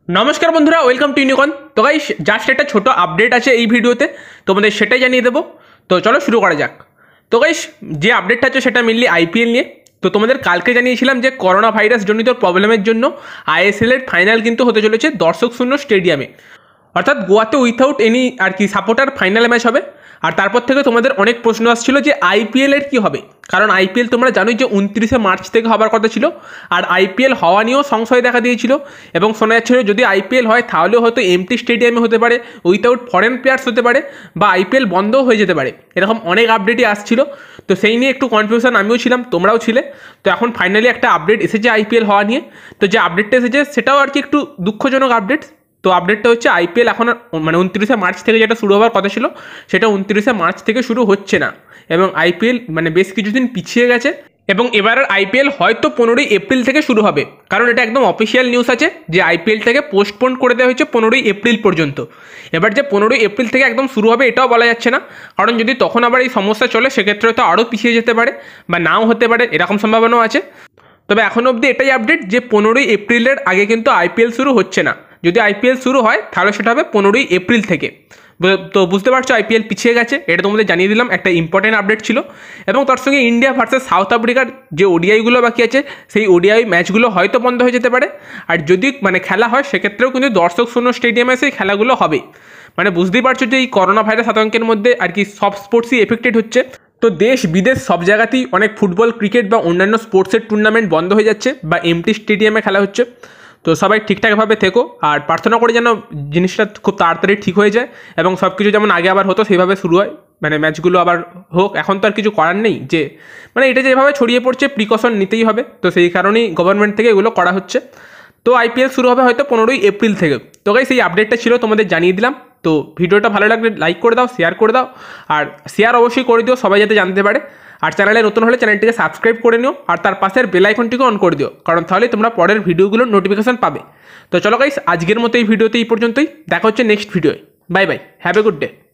নমস্কার বন্ধুরা, welcome to ইউনিকন। তো গাইস, জাস্ট একটা ছোটো আপডেট আছে এই ভিডিওতে, তোমাদের সেটাই জানিয়ে দেবো। তো চলো শুরু করা যাক। তো গাইস, যে আপডেটটা আছে সেটা মেনলি আইপিএল নিয়ে। তো তোমাদের কালকে জানিয়েছিলাম যে করোনা ভাইরাস জনিত প্রবলেমের জন্য আইএসএলের ফাইনাল কিন্তু হতে চলেছে দর্শক শূন্য স্টেডিয়ামে, অর্থাৎ গোয়াতে উইথাউট এনি আর কি সাপোর্টার ফাইনাল ম্যাচ হবে। আর তারপর থেকে তোমাদের অনেক প্রশ্ন আসছিল যে আইপিএলের কী হবে, কারণ আইপিএল তোমরা জানোই যে 29শে মার্চ থেকে হবার কথা ছিল। আর আইপিএল হওয়া নিয়েও সংশয় দেখা দিয়েছিল এবং শোনা যাচ্ছিল যদি আইপিএল হয় তাহলেও হয়তো এমটি স্টেডিয়ামে হতে পারে, উইথাউট ফরেন প্লেয়ার্স হতে পারে, বা আইপিএল বন্ধও হয়ে যেতে পারে। এরকম অনেক আপডেটই আসছিল। তো সেই নিয়ে একটু কনফিউশন আমিও ছিলাম, তোমরাও ছিলে। তো এখন ফাইনালি একটা আপডেট এসেছে আইপিএল হওয়া নিয়ে। তো যে আপডেটটা এসেছে সেটাও আর কি একটু দুঃখজনক আপডেট। তো আপডেটটা হচ্ছে আইপিএল এখন মানে 29শে মার্চ থেকে যেটা শুরু হওয়ার কথা ছিল সেটা 29শে মার্চ থেকে শুরু হচ্ছে না, এবং আইপিএল মানে বেশ কিছুদিন পিছিয়ে গেছে। এবং এবারের আইপিএল হয়তো 15ই এপ্রিল থেকে শুরু হবে, কারণ এটা একদম অফিসিয়াল নিউজ আছে যে আইপিএল থেকে পোস্টপোন করে দেওয়া হয়েছে 15ই এপ্রিল পর্যন্ত। এবার যে 15ই এপ্রিল থেকে একদম শুরু হবে এটাও বলা যাচ্ছে না, কারণ যদি তখন আবার এই সমস্যা চলে সেক্ষেত্রে হয়তো আরও পিছিয়ে যেতে পারে বা নাও হতে পারে, এরকম সম্ভাবনাও আছে। তবে এখনও অবধি এটাই আপডেট যে 15ই এপ্রিলের আগে কিন্তু আইপিএল শুরু হচ্ছে না। যদি আইপিএল শুরু হয় তাহলে সেটা হবে 15ই এপ্রিল থেকে। তো বুঝতে পারছো আইপিএল পিছিয়ে গেছে, এটা তোমাদের জানিয়ে দিলাম, একটা ইম্পর্টেন্ট আপডেট ছিল। এবং তার সঙ্গে ইন্ডিয়া ভার্সেস সাউথ আফ্রিকার যে ওডিআইগুলো বাকি আছে সেই ওডিআই ম্যাচগুলো হয়তো বন্ধ হয়ে যেতে পারে। আর যদি মানে খেলা হয় সেক্ষেত্রেও কিন্তু দর্শক শূন্য স্টেডিয়ামে সেই খেলাগুলো হবে। মানে বুঝতেই পারছো যে এই করোনা ভাইরাস আতঙ্কের মধ্যে আর কি সব স্পোর্টসই এফেক্টেড হচ্ছে। তো দেশ বিদেশ সব জায়গাতেই অনেক ফুটবল, ক্রিকেট বা অন্যান্য স্পোর্টসের টুর্নামেন্ট বন্ধ হয়ে যাচ্ছে বা এমটি স্টেডিয়ামে খেলা হচ্ছে। তো সবাই ঠিকঠাকভাবে থেকো আর প্রার্থনা করে যেন জিনিসটা খুব তাড়াতাড়ি ঠিক হয়ে যায় এবং সব কিছু যেমন আগে আবার হতো সেইভাবে শুরু হয়, মানে ম্যাচগুলো আবার হোক। এখন তো আর কিছু করার নেই, যে মানে এটা যেভাবে ছড়িয়ে পড়ছে প্রিকশন নিতেই হবে। তো সেই কারণেই গভর্নমেন্ট থেকে এগুলো করা হচ্ছে। তো আইপিএল শুরু হবে হয়তো 15ই এপ্রিল থেকে। তো গাইস, এই আপডেটটা ছিল, তোমাদের জানিয়ে দিলাম। তো ভিডিওটা ভালো লাগলে লাইক করে দাও, শেয়ার করে দাও, আর শেয়ার অবশ্যই করে দিও সবাই যাতে জানতে পারে। আর চ্যানেলে নতুন হলে চ্যানেলটিকে সাবস্ক্রাইব করে নিও আর তার পাশের বেল আইকনটিকে অন করে দিও, কারণ তাহলে তোমরা পরের ভিডিওগুলোর নোটিফিকেশন পাবে। তো চলো গাইস, আজকের মতো এই ভিডিওতে এই পর্যন্তই। দেখা হচ্ছে নেক্সট ভিডিওয়। Bye bye, have a good day.